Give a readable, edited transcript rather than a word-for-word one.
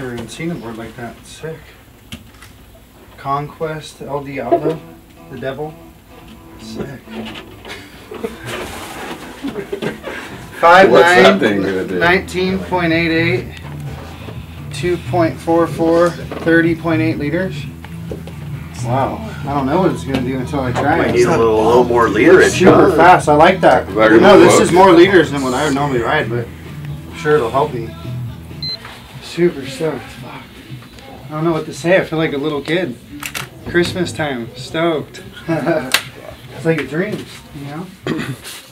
never even seen a board like that. Sick. Conquest El-Diablo, the devil. Sick. 5'9", 19.88, 2.44, 30.8 liters. Wow. I don't know what it's going to do until I try Might it. need a little more literage. Super fast. I like that. No, this is more liters than what I would normally ride, but I'm sure it'll help me. Super stoked. Fuck. I don't know what to say. I feel like a little kid. Christmas time. Stoked. It's like a dream, you know?